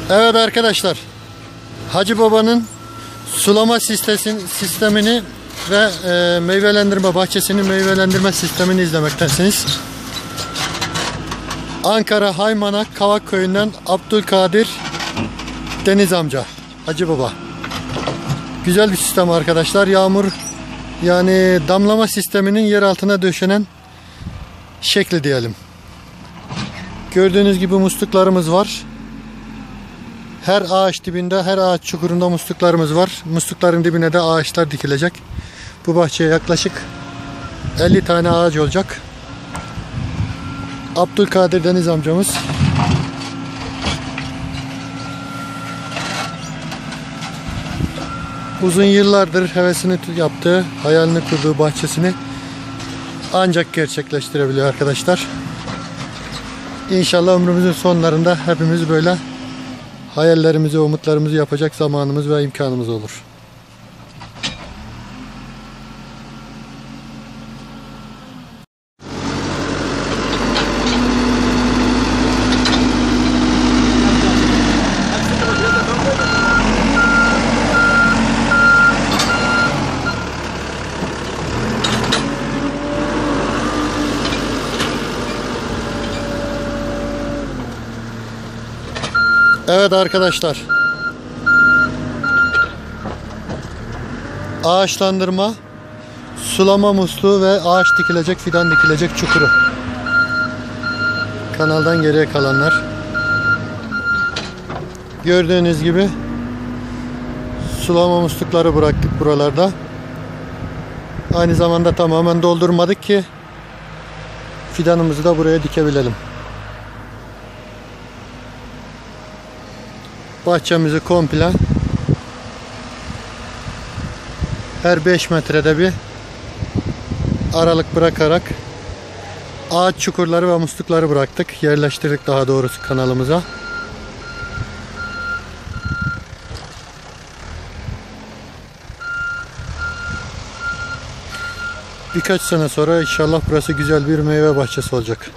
Evet arkadaşlar, Hacı Baba'nın sulama sistemini ve meyvelendirme bahçesinin meyvelendirme sistemini izlemektesiniz. Ankara Haymana Kavak Köyü'nden Abdülkadir Deniz amca, Hacı Baba. Güzel bir sistem arkadaşlar. Yağmur, yani damlama sisteminin yer altına döşenen şekli diyelim. Gördüğünüz gibi musluklarımız var. Her ağaç dibinde, her ağaç çukurunda musluklarımız var. Muslukların dibine de ağaçlar dikilecek. Bu bahçeye yaklaşık 50 tane ağaç olacak. Abdülkadir Deniz amcamız. Uzun yıllardır hevesini yaptığı, hayalini kurduğu bahçesini ancak gerçekleştirebiliyor arkadaşlar. İnşallah ömrümüzün sonlarında hepimiz böyle hayallerimizi, umutlarımızı yapacak zamanımız ve imkanımız olur. Evet arkadaşlar, ağaçlandırma, sulama musluğu ve ağaç dikilecek, fidan dikilecek çukuru. Kanaldan geriye kalanlar. Gördüğünüz gibi sulama muslukları bıraktık buralarda. Aynı zamanda tamamen doldurmadık ki fidanımızı da buraya dikebilelim. Bahçemizi komple her 5 metrede bir aralık bırakarak ağaç çukurları ve muslukları bıraktık. Yerleştirdik daha doğrusu kanalımıza. Birkaç sene sonra inşallah burası güzel bir meyve bahçesi olacak.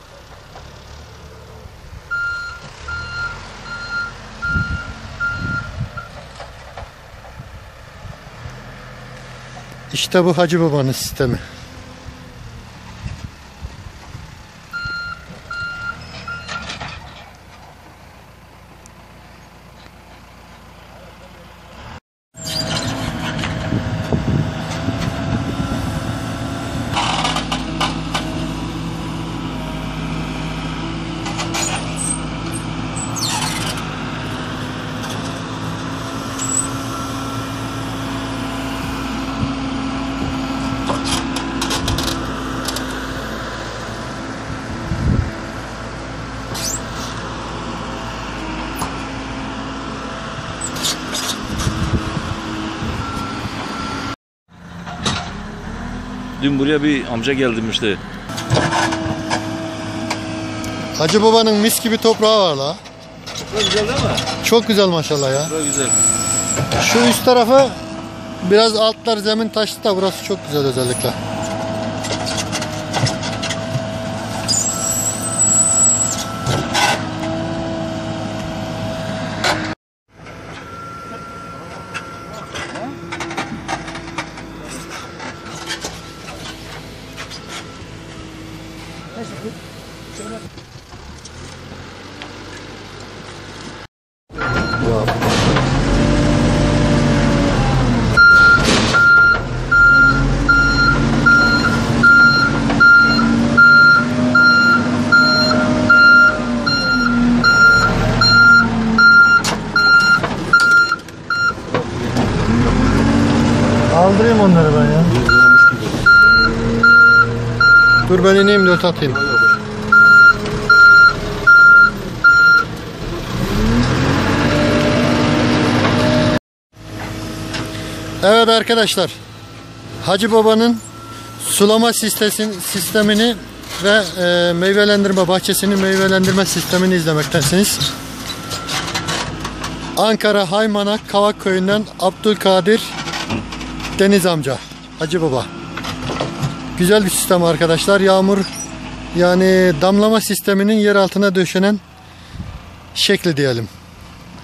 İşte bu Hacı Baba'nın sistemi. Dün buraya bir amca gelmişti. Hacı Baba'nın mis gibi toprağı var la. Çok güzel değil mi? Çok güzel maşallah ya. Çok güzel. Şu üst tarafı biraz altlar zemin taştı da burası çok güzel özellikle. Kaldırayım onları ben ya. Dur ben ineyim de atayım. Evet arkadaşlar, Hacı Baba'nın sulama sistemini ve meyvelendirme bahçesinin meyvelendirme sistemini izlemektesiniz. Ankara Haymana Kavak Köyü'nden Abdülkadir Deniz amca, Hacı Baba. Güzel bir sistem arkadaşlar. Yağmur, yani damlama sisteminin yer altına döşenen şekli diyelim.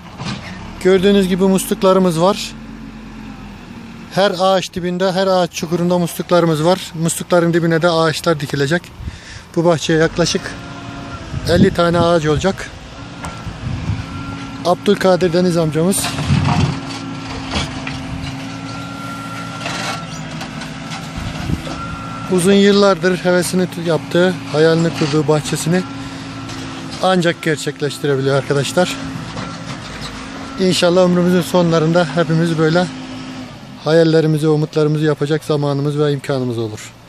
Gördüğünüz gibi musluklarımız var. Her ağaç dibinde, her ağaç çukurunda musluklarımız var. Muslukların dibine de ağaçlar dikilecek. Bu bahçeye yaklaşık 50 tane ağaç olacak. Abdülkadir Deniz amcamız uzun yıllardır hevesini yaptığı, hayalini kurduğu bahçesini ancak gerçekleştirebiliyor arkadaşlar. İnşallah ömrümüzün sonlarında hepimiz böyle hayallerimizi, umutlarımızı yapacak zamanımız ve imkanımız olur.